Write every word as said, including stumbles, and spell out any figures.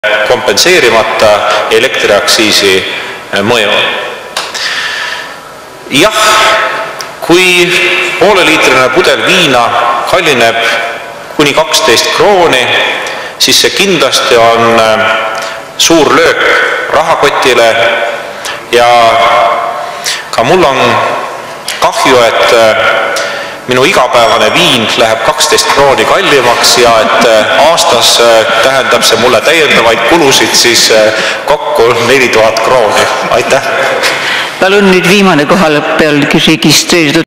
kompenseerimata elektriaktsiisi mõju. Jah, kui pooleliitrine pudel viina kallineb kuni kaksteist krooni, siis see kindlasti on suur löök rahakotile ja ka mul on kahju, et minu igapäevane viin läheb kaksteist krooni kallimaks ja et aastas tähendab see mulle täiendavaid kulusid siis kokku neli tuhat krooni. Aitäh! Palun nüüd viimane kohale peal registreeritud